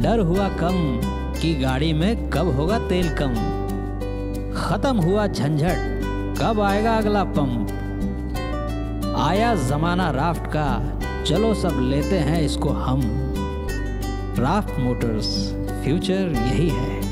डर हुआ कम कि गाड़ी में कब होगा तेल कम। खत्म हुआ झंझट, कब आएगा अगला पंप। आया जमाना राफ्ट का, चलो सब लेते हैं इसको हम। राफ्ट मोटर्स, फ्यूचर यही है।